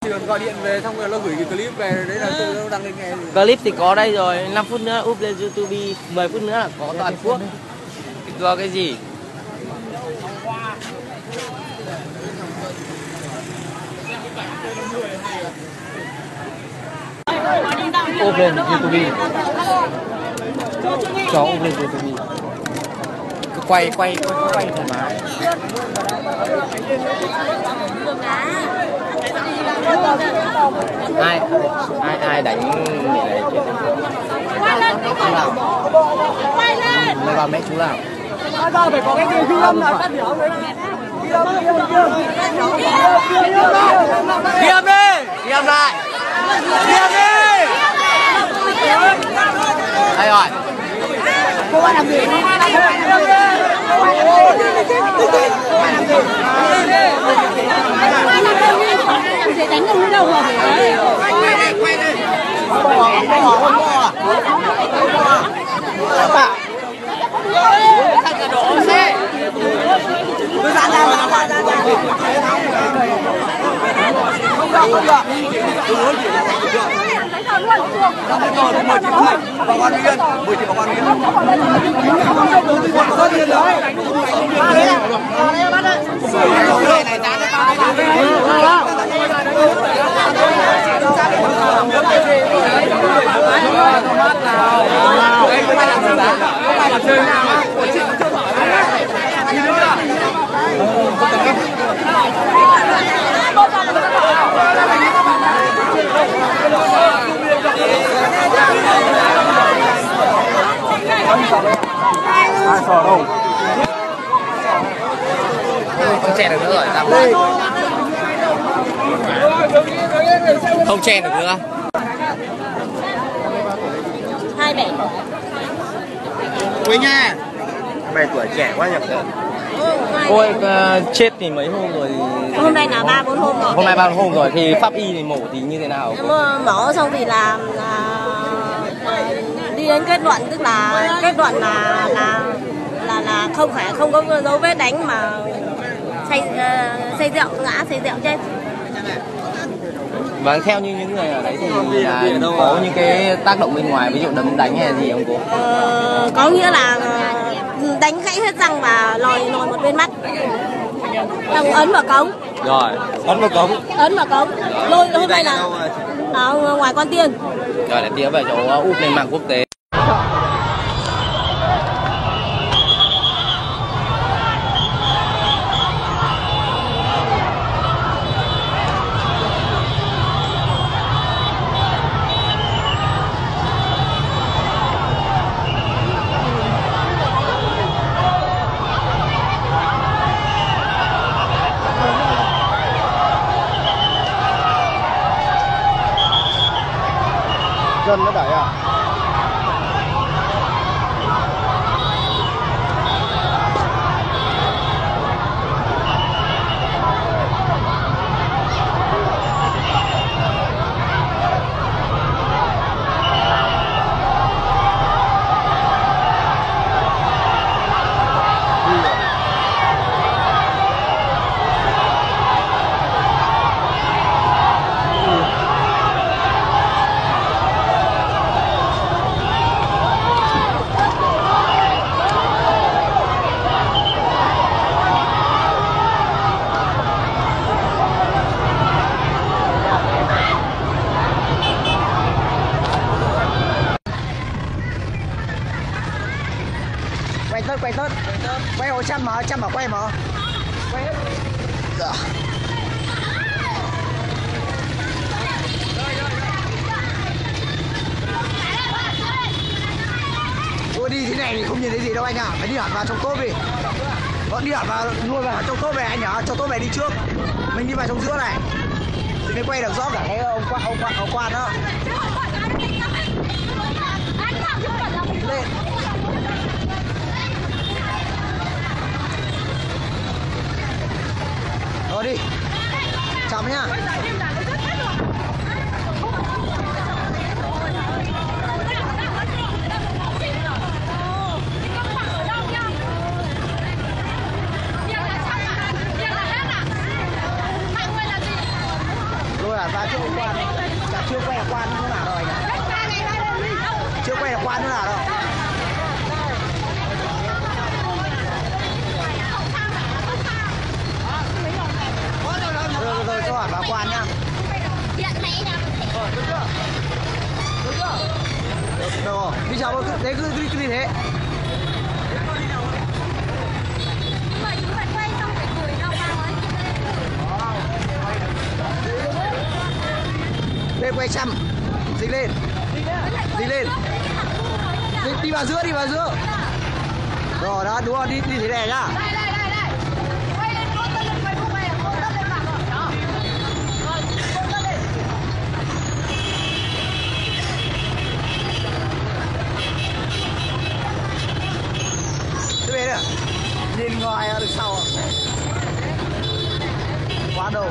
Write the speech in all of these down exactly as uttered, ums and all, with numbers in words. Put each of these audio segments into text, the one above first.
còn gọi điện về xong rồi nó gửi cái clip về đấy là tự nó đăng lên nghe. Clip thì có đây rồi, năm phút nữa up lên YouTube, mười phút nữa là có toàn quốc. Do cái gì? Up lên YouTube. Cho up lên YouTube. Cứ quay quay quay quay thoải mái. ai ai ai đánh để này chuyện chú nào mày vào mẹ chú nào Bây giờ phải có cái ghi âm là phát biểu đấy. Ghi âm đi, ghi âm đi, ghi âm lại, ghi âm đi. Đây rồi. Cô bạn làm gì? Để đánh không đâu mà phải quay đi, quay đi. Thằng cả đổ xe. Cứ ra ra ra ra ra. Không được, không được. Rồi, mời chị Mai, bảo quan viên, mời chị bảo quan viên. Rất nhiên đấy. Này này dán ai sò đâu không chen được nữa rồi, tạm không chen được nữa. hai bảy Quý nha, mày tuổi trẻ quá nhỉ. Ôi uh, chết thì mấy hôm rồi thì... Hôm nay là ba bốn hôm rồi. Hôm nay ba bốn hôm rồi thì pháp y thì mổ thì như thế nào? Mổ xong thì là, là, là đi đến kết luận, tức là kết luận là là là là không phải không có dấu vết đánh mà say uh, say rượu, ngã say rượu chết. Vâng, theo như những người ở đấy thì là có những cái tác động bên ngoài, ví dụ đấm đánh hay gì không cô? Ờ, có nghĩa là đánh gãy hết răng và lòi lòi một bên mắt, xong ấn vào cống. Rồi, ấn vào cống. Ấn vào cống. Lôi hôm nay là ở ngoài Con Tiên. Rồi để tía về chỗ úp lên mạng quốc tế. Dân nó đẩy à? Quay tốt, quay tốt, quay hồ trăm mà, trăm mà quay mà, quay hết. Tôi đi thế này thì không nhìn thấy gì đâu anh ạ, à. Phải đi hẳn vào trong tốp đi. Vẫn đi hẳn vào, nuôi vào trong tốp về anh nhá, cho tốp về đi trước. Mình đi vào trong giữa này, thì mới quay được rõ cả cái ông quan, ông quan, ông quan đó. Lên. Rồi đi. Chậm nhá. Rồi là ra chưa quan, chả chưa quay được quan như nào rồi nhỉ? Chưa quay được quan như nào đâu. Rồi rồi cho hỏi vào quan nhá. Được rồi, đi chào cứ đấy cứ cứ cứ đi thế. Lên quay chăm, dính lên, dính lên, đi, đi vào giữa, đi vào giữa. Rồi đó, đúng rồi, đi đi thế này nhá. Thế về nữa, nhìn ngoài ở đằng sau, quá đầu.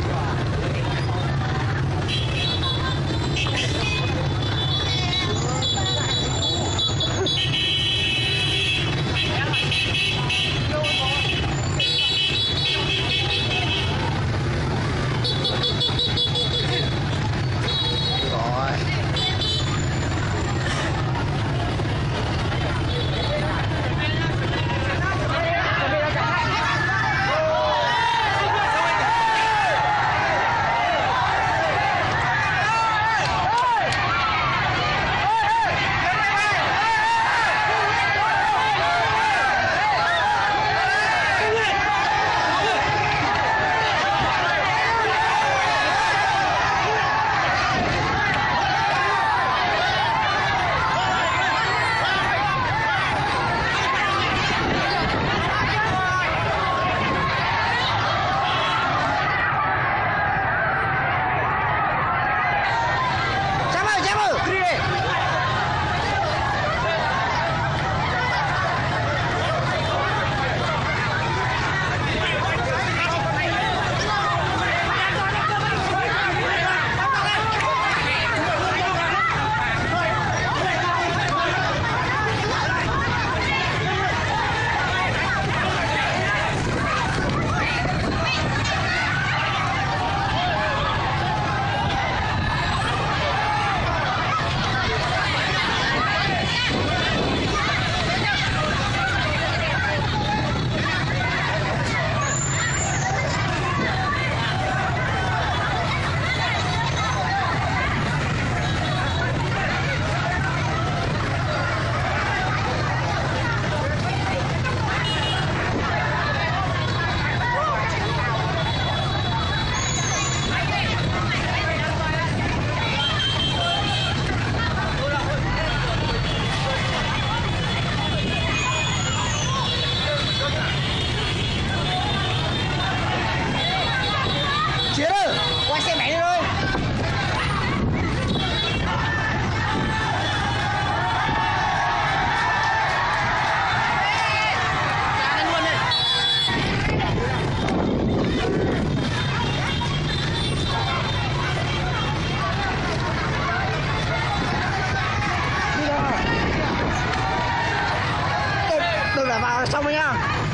Xong rồi nhá.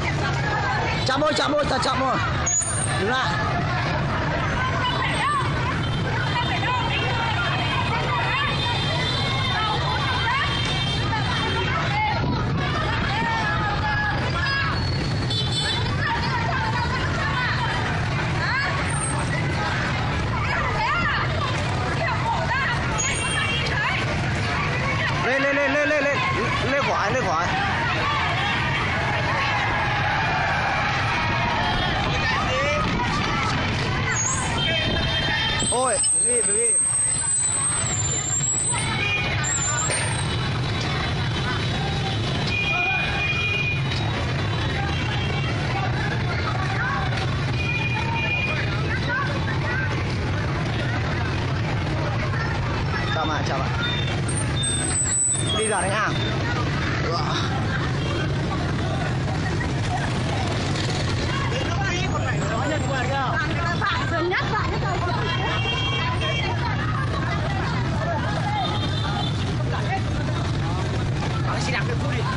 Chậm thôi, chậm thôi, thật chậm thôi. Đứng lại. Lên lên lên lên lên lên lên khỏi lên khỏi. Ôi, đứng đi, đứng đi. Chào bạn, chào bạn. Đi ra đấy hàng. Nhất bạn Xe đạp được vui đi.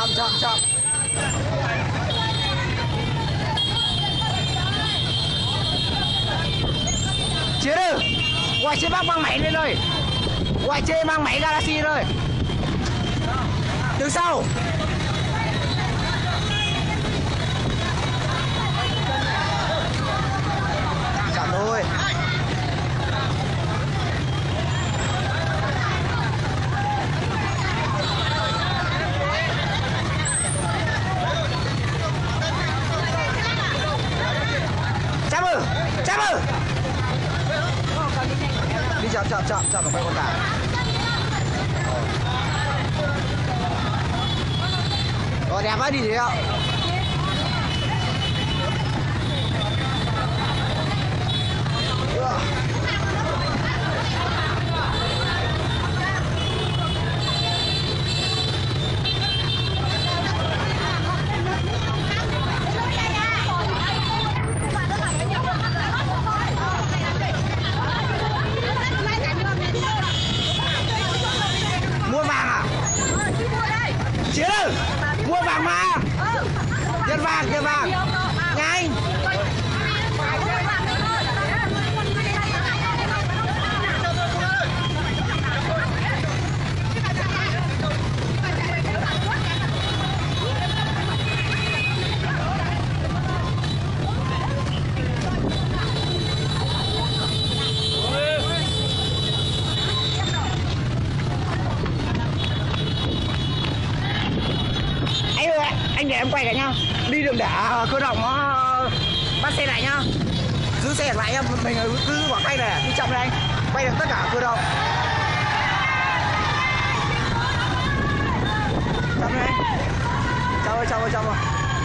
chậm chậm chậm. Chiến ơi, ngoài chế bác mang máy lên rồi. Ngoài chế mang máy Galaxy rồi. Từ sau. Chậm thôi. Chậm ơi, chậm ơi. Đi chậm chậm chậm chậm quay con cả. Rồi đẹp quá đi gì ạ. Mua vàng à? Chiến ơi, mua vàng mà. Tiền vàng, tiền vàng. Nhanh. Anh ơi, anh để em quay cả nhá. Đi đường đả cơ động nó bắt xe lại nhá. Giữ xe lại em, mình cứ quả khay này, đi chậm đây anh. Quay được tất cả cơ động. Chậm đây anh. Chậm ơi, chậm ơi, chậm ơi.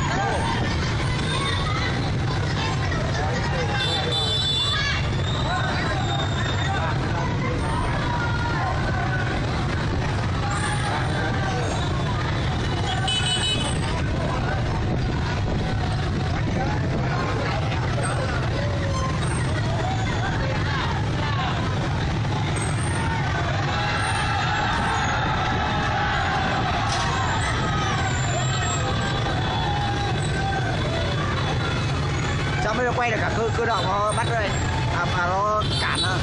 Sao mới quay được cả cơ, cơ động nó bắt đây à, mà nó cản à.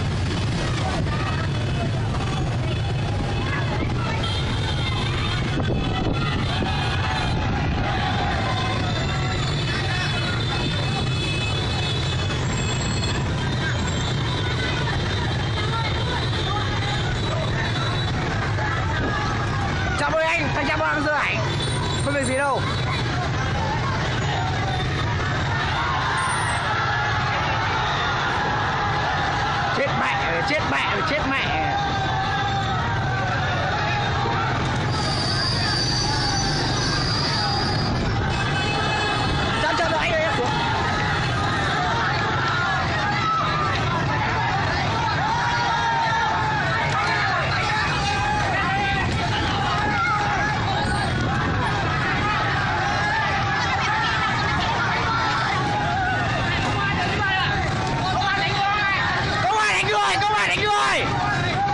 Chào ơi anh, thằng Chăm đang rơi ảnh. Không việc gì đâu. Chết mẹ, chết mẹ, chết mẹ. Chậm chậm rồi anh ơi, em xuống. Công an đánh người, công an đánh người.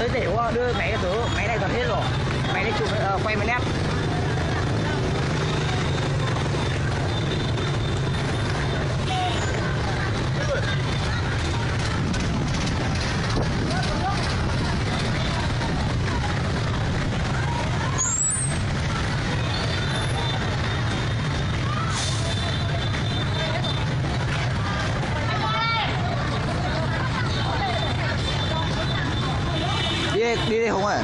tới để đưa máy tớ, máy này còn hết rồi, máy này chụp uh, quay mấy nét. Đi đi đi Hùng ơi.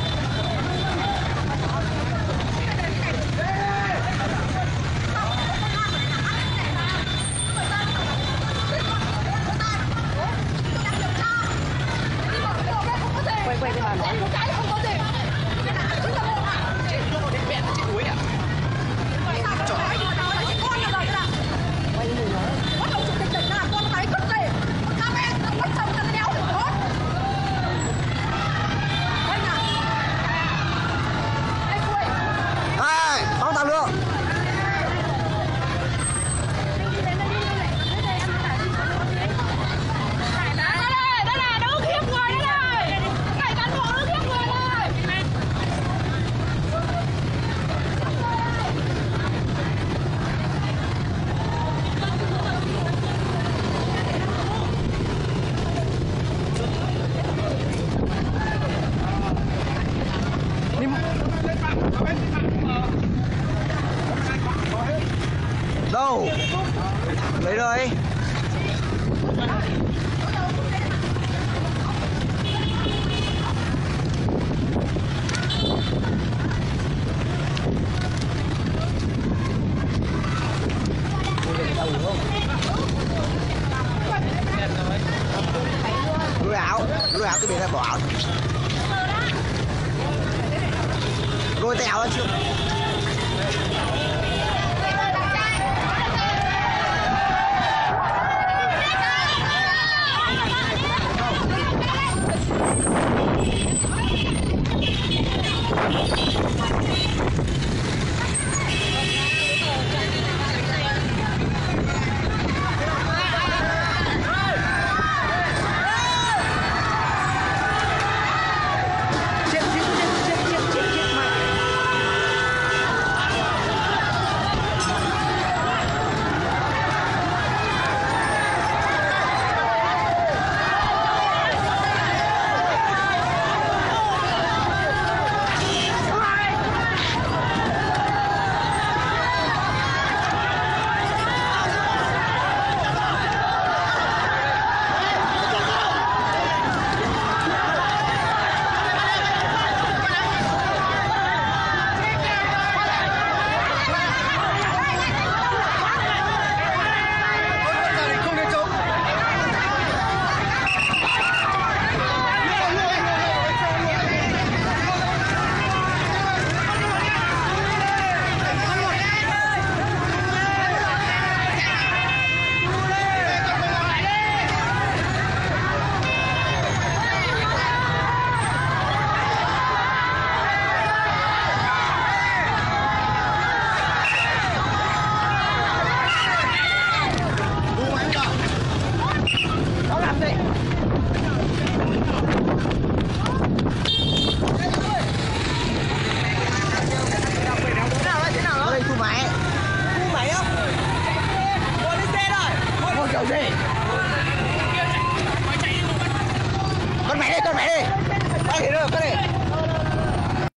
Quay quay cái bàn đó. Bóng tàu lượng. Đây là đứng khiếp người đây này. Này cán bộ đứng khiếp người đây. Đâu? Lấy rồi. Lùi áo, lùi áo tôi để ra bỏ áo. Lùi tay áo ra trước.